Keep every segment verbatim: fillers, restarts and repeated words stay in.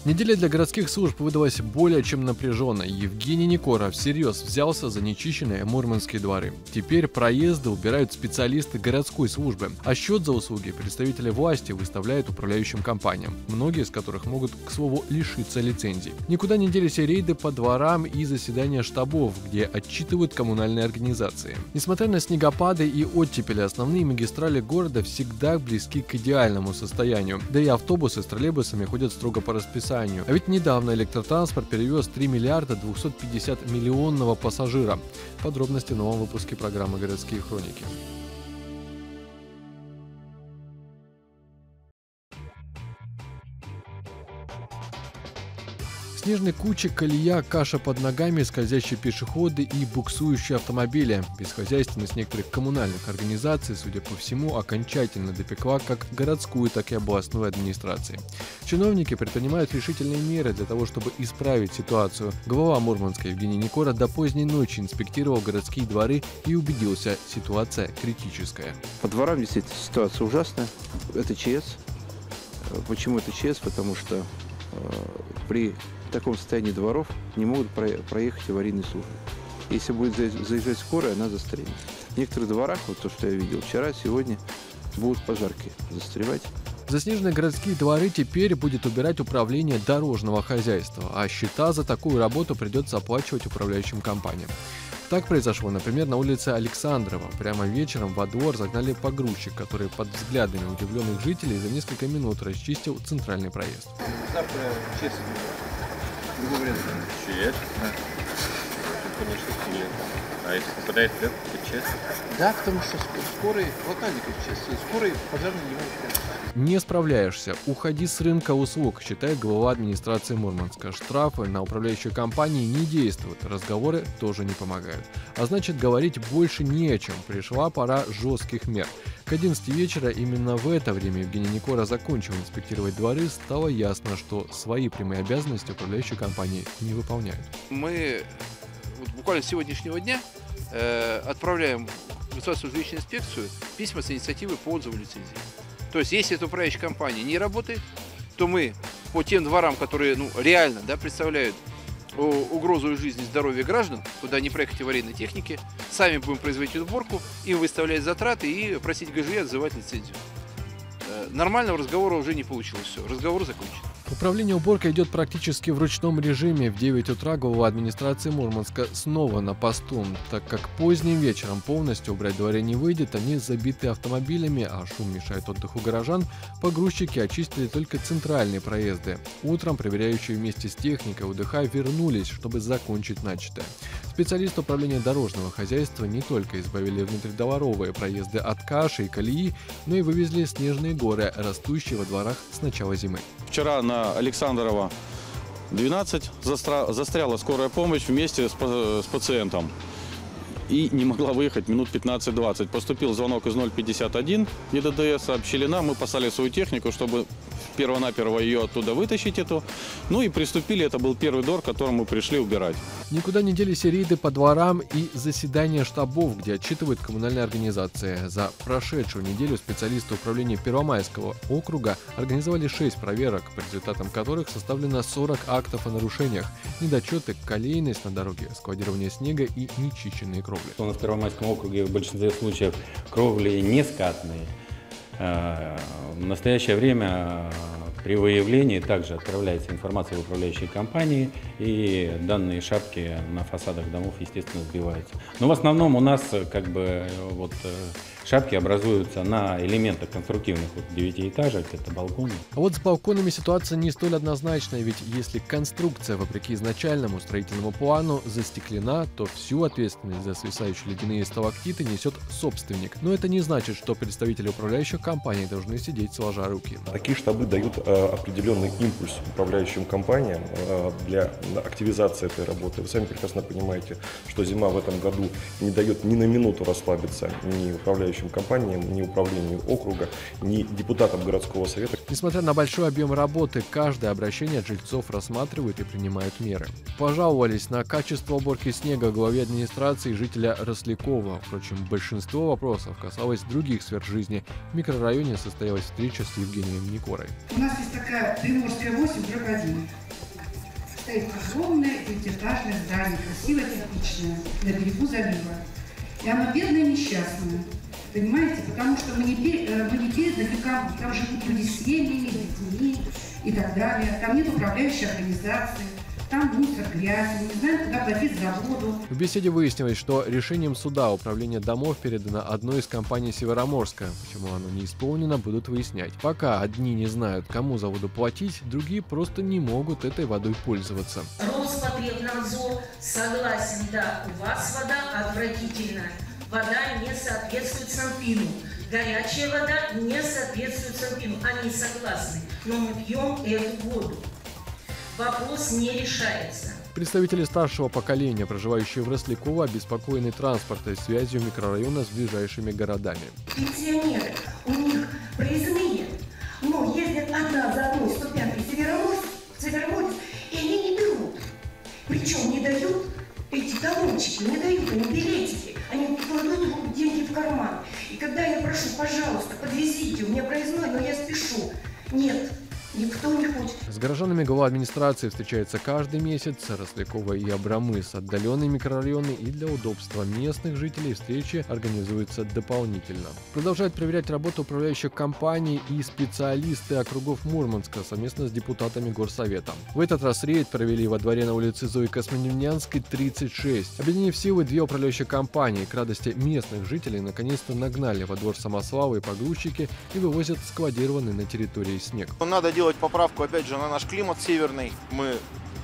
Неделя для городских служб выдалась более чем напряженной. Евгений Никора всерьез взялся за нечищенные мурманские дворы. Теперь проезды убирают специалисты городской службы, а счет за услуги представители власти выставляют управляющим компаниям, многие из которых могут, к слову, лишиться лицензий. Никуда не делись и рейды по дворам и заседания штабов, где отчитывают коммунальные организации. Несмотря на снегопады и оттепели, основные магистрали города всегда близки к идеальному состоянию. Да и автобусы с троллейбусами ходят строго по расписанию. А ведь недавно электротранспорт перевез три миллиарда двести пятьдесят миллионного пассажира. Подробности в новом выпуске программы «Городские хроники». Снежной кучи, колея, каша под ногами, скользящие пешеходы и буксующие автомобили. Бесхозяйственность некоторых коммунальных организаций, судя по всему, окончательно допекла как городскую, так и областную администрации. Чиновники предпринимают решительные меры для того, чтобы исправить ситуацию. Глава Мурманска Евгений Никора до поздней ночи инспектировал городские дворы и убедился, ситуация критическая. По дворам действительно ситуация ужасная. Это ЧС. Почему это ЧС? Потому что э, при в таком состоянии дворов не могут проехать аварийные службы. Если будет заезжать скорая, она застрянет. В некоторых дворах, вот то, что я видел вчера, сегодня будут пожарки застревать. Заснеженные городские дворы теперь будет убирать управление дорожного хозяйства, а счета за такую работу придется оплачивать управляющим компаниям. Так произошло, например, на улице Александрова. Прямо вечером во двор загнали погрузчик, который под взглядами удивленных жителей за несколько минут расчистил центральный проезд. Завтра ЧС. ЧС? Да. Конечно, нет. А если попадает в это, то ЧС? Да, потому что скорые, локальный ЧС, скорые пожарные не могут приехать. Не справляешься, уходи с рынка услуг, считает глава администрации Мурманска. Штрафы на управляющие компании не действуют, разговоры тоже не помогают. А значит, говорить больше не о чем, пришла пора жестких мер. К одиннадцати вечера именно в это время Евгений Никора закончил инспектировать дворы, стало ясно, что свои прямые обязанности управляющие компании не выполняют. Мы вот буквально с сегодняшнего дня э, отправляем в Государственную жилищную инспекцию письма с инициативой по отзыву лицензии. То есть, если эта управляющая компания не работает, то мы по тем дворам, которые ну, реально да, представляют угрозу жизни и здоровья граждан, куда не проехать аварийной техники, сами будем производить уборку, им выставлять затраты и просить ГЖИ отзывать лицензию. Нормального разговора уже не получилось, все, разговор закончен. Управление уборкой идет практически в ручном режиме. В девять утра глава администрации Мурманска снова на посту. Так как поздним вечером полностью убрать дворы не выйдет, они забиты автомобилями, а шум мешает отдыху горожан, погрузчики очистили только центральные проезды. Утром проверяющие вместе с техникой УДХ вернулись, чтобы закончить начатое. Специалисты управления дорожного хозяйства не только избавили внутридворовые проезды от каши и колеи, но и вывезли снежные горы, растущие во дворах с начала зимы. Вчера на Александрова двенадцать застряла скорая помощь вместе с, с пациентом и не могла выехать минут пятнадцать-двадцать. Поступил звонок из ноль пятьдесят один ГИДД, сообщили нам, мы послали свою технику, чтобы перво-наперво ее оттуда вытащить эту. Ну и приступили, это был первый двор, который мы пришли убирать. Никуда не делись и рейды по дворам и заседания штабов, где отчитывают коммунальные организации. За прошедшую неделю специалисты управления Первомайского округа организовали шесть проверок, по результатам которых составлено сорок актов о нарушениях, недочеты, колейность на дороге, складирование снега и нечищенные кровли. У нас в Первомайском округе в большинстве случаев кровли не скатные. В настоящее время при выявлении также отправляется информация в управляющие компании, и данные шапки на фасадах домов, естественно, сбиваются. Но в основном у нас как бы вот шапки образуются на элементах конструктивных вот, девятиэтажек, это балконы. А вот с балконами ситуация не столь однозначная, ведь если конструкция, вопреки изначальному строительному плану, застеклена, то всю ответственность за свисающие ледяные сталактиты несет собственник. Но это не значит, что представители управляющих компаний должны сидеть сложа руки. Такие штабы дают э, определенный импульс управляющим компаниям э, для активизации этой работы. Вы сами прекрасно понимаете, что зима в этом году не дает ни на минуту расслабиться ни управляющим управляющим компаниям, ни управлению округа, ни депутатам городского совета. Несмотря на большой объем работы, каждое обращение от жильцов рассматривают и принимают меры. Пожаловались на качество уборки снега главе администрации жителя Рослякова. Впрочем, большинство вопросов касалось других сфер жизни. В микрорайоне состоялась встреча с Евгением Никорой. У нас есть такая Приморская восемь, дробь один. Стоит огромное девятиэтажное здание, красивое, кирпичное, на берегу залива. И оно бедное и несчастное. Понимаете? Потому что мы не, мы не переданы никому. Там живут люди с семьями, детьми и так далее. Там нет управляющей организации. Там мусор, грязь, мы не знаем, куда платить за воду. В беседе выяснилось, что решением суда управление домов передано одной из компаний Североморска. Почему оно не исполнено, будут выяснять. Пока одни не знают, кому за воду платить, другие просто не могут этой водой пользоваться. Роспотребнадзор согласен, да, у вас вода отвратительная. Вода не соответствует Санпину. Горячая вода не соответствует Санпину. Они согласны, но мы пьем эту воду. Вопрос не решается. Представители старшего поколения, проживающие в Росляково, обеспокоены транспортной связью микрорайона с ближайшими городами. Пенсионеры, у них проездные, но ездят одна за одной сто пятый Североморск, Североморск, и они не берут. Причем не дают эти талончики, не дают они билетики, они кладут деньги в карман. И когда я прошу, пожалуйста, подвезите, у меня проездной, но я спешу. Нет. Никто не хочет. С горожанами глава администрации встречается каждый месяц. Рослякова и Абрамыс — отдаленные микрорайоны, и для удобства местных жителей встречи организуются дополнительно. Продолжают проверять работу управляющих компаний и специалисты округов Мурманска совместно с депутатами горсовета. В этот раз рейд провели во дворе на улице Зои Космоневнянской, тридцать шесть. Объединив силы, две управляющие компании к радости местных жителей наконец-то нагнали во двор самосвалы и погрузчики и вывозят складированный на территории снег. Надо делать поправку, опять же, на наш климат северный. Мы,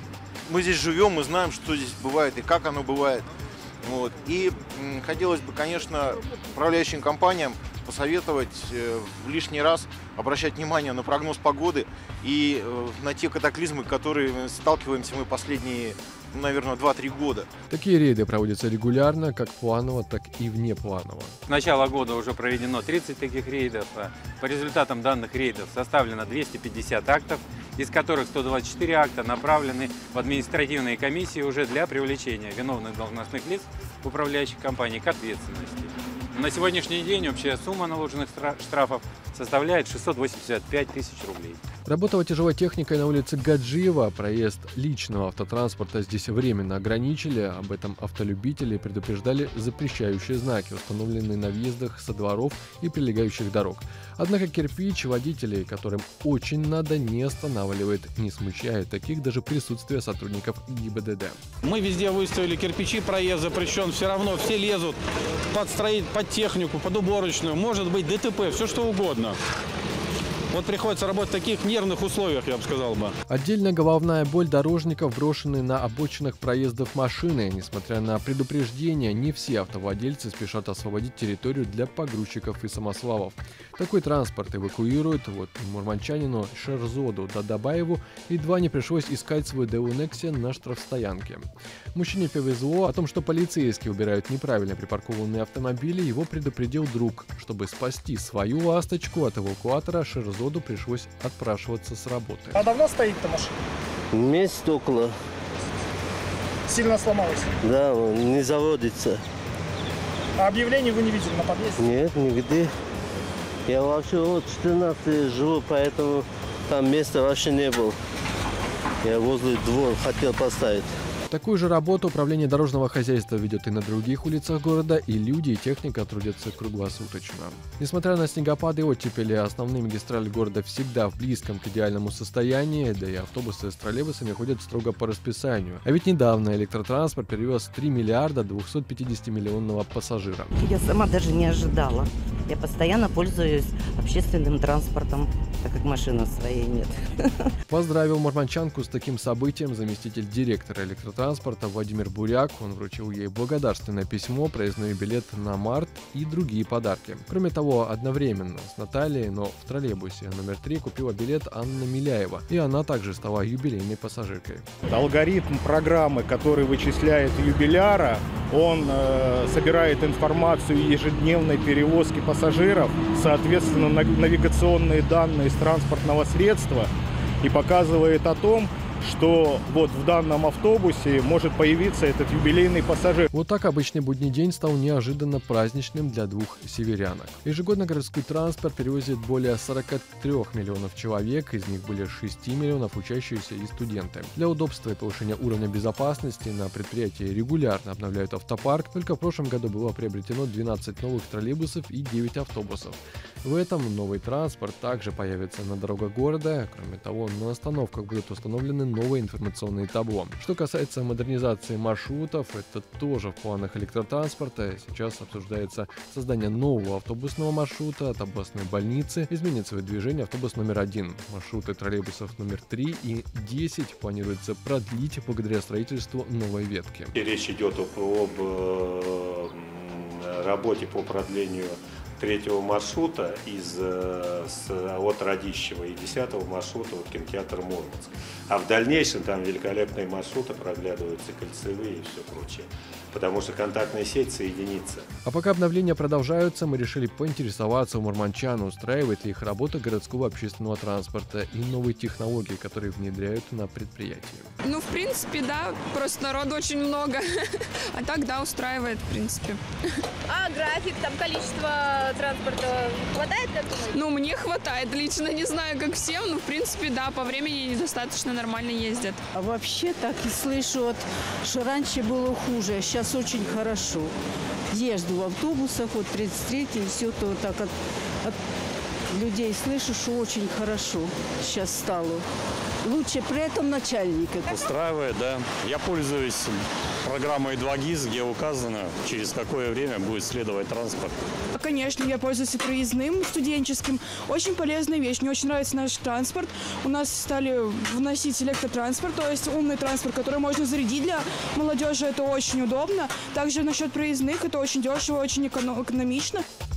мы здесь живем, мы знаем, что здесь бывает и как оно бывает. Вот. И м, хотелось бы, конечно, управляющим компаниям посоветовать э, лишний раз обращать внимание на прогноз погоды и э, на те катаклизмы, которые сталкиваемся мы последние, ну, наверное, два-три года. Такие рейды проводятся регулярно, как планово, так и внепланово. С начала года уже проведено тридцать таких рейдов. По результатам данных рейдов составлено двести пятьдесят актов, из которых сто двадцать четыре акта направлены в административные комиссии уже для привлечения виновных должностных лиц управляющих компаний к ответственности. На сегодняшний день общая сумма наложенных штрафов составляет шестьсот восемьдесят пять тысяч рублей. Работала тяжелой техникой на улице Гаджиева. Проезд личного автотранспорта здесь временно ограничили. Об этом автолюбители предупреждали запрещающие знаки, установленные на въездах со дворов и прилегающих дорог. Однако кирпич водителей, которым очень надо, не останавливает, не смущает таких даже присутствие сотрудников ГИБДД. Мы везде выставили кирпичи, проезд запрещен, все равно все лезут под, строить, под технику, под уборочную, может быть ДТП, все что угодно. Вот приходится работать в таких нервных условиях, я бы сказал бы. Отдельно головная боль дорожников, брошенные на обочинах проездов машины. Несмотря на предупреждения, не все автовладельцы спешат освободить территорию для погрузчиков и самосвалов. Такой транспорт эвакуируют. Вот мурманчанину Шерзоду Дадабаеву едва не пришлось искать свой Daewoo Nexia на штрафстоянке. Мужчине повезло. О том, что полицейские убирают неправильно припаркованные автомобили, его предупредил друг. Чтобы спасти свою ласточку от эвакуатора, Шерзоду пришлось отпрашиваться с работы. А давно стоит-то машина? Месяц около. Сильно сломалась? Да, он не заводится. А объявлений вы не видели на подъезде? Нет, нигде. Я вообще вот четырнадцать живу, поэтому там места вообще не было. Я возле двора хотел поставить. Такую же работу управление дорожного хозяйства ведет и на других улицах города, и люди, и техника трудятся круглосуточно. Несмотря на снегопады и оттепели, основные магистрали города всегда в близком к идеальному состоянии, да и автобусы с троллейбусами ходят строго по расписанию. А ведь недавно электротранспорт перевез три миллиарда двести пятьдесят миллионного пассажира. Я сама даже не ожидала. Я постоянно пользуюсь общественным транспортом, так как машины своей нет. Поздравил мурманчанку с таким событием заместитель директора электротранспорта Владимир Буряк. Он вручил ей благодарственное письмо, проездной билет на март и другие подарки. Кроме того, одновременно с Натальей, но в троллейбусе номер три купила билет Анна Миляева, и она также стала юбилейной пассажиркой. Алгоритм программы, который вычисляет юбиляра, он э, собирает информацию ежедневной перевозки пассажиров, соответственно, навигационные данные с транспортного средства и показывает о том, что вот в данном автобусе может появиться этот юбилейный пассажир. Вот так обычный будний день стал неожиданно праздничным для двух северянок. Ежегодно городской транспорт перевозит более сорока трёх миллионов человек, из них более шести миллионов учащиеся и студенты. Для удобства и повышения уровня безопасности на предприятии регулярно обновляют автопарк. Только в прошлом году было приобретено двенадцать новых троллейбусов и девять автобусов. В этом новый транспорт также появится на дорогах города. Кроме того, на остановках будут установлены новые информационные табло. Что касается модернизации маршрутов, это тоже в планах электротранспорта. Сейчас обсуждается создание нового автобусного маршрута от областной больницы. Изменит свое движение автобус номер один. Маршруты троллейбусов номер три и десять планируется продлить благодаря строительству новой ветки. И речь идет об, об э, работе по продлению третьего маршрута из, с, от Радищева и десятого маршрута от кинотеатра Мурманск. А в дальнейшем там великолепные маршруты проглядываются, кольцевые и все прочее. Потому что контактная сеть соединится. А пока обновления продолжаются, мы решили поинтересоваться у мурманчан, устраивает ли их работа городского общественного транспорта и новые технологии, которые внедряют на предприятии. Ну, в принципе, да, просто народу очень много. А так, да, устраивает, в принципе. А график, там количество транспорта хватает? Ну, мне хватает. Лично не знаю, как всем, но, в принципе, да, по времени достаточно нормально ездят. А вообще так и слышу, вот, что раньше было хуже, а сейчас очень хорошо. Езжу в автобусах, вот тридцать третий, и все то вот так от, от людей слышу, что очень хорошо сейчас стало. Лучше при этом начальника. Устраивает, да. Я пользуюсь программой два ГИС, где указано, через какое время будет следовать транспорт. Конечно, я пользуюсь и проездным, студенческим. Очень полезная вещь. Мне очень нравится наш транспорт. У нас стали вносить электротранспорт, то есть умный транспорт, который можно зарядить для молодежи. Это очень удобно. Также насчет проездных, это очень дешево, очень экономично.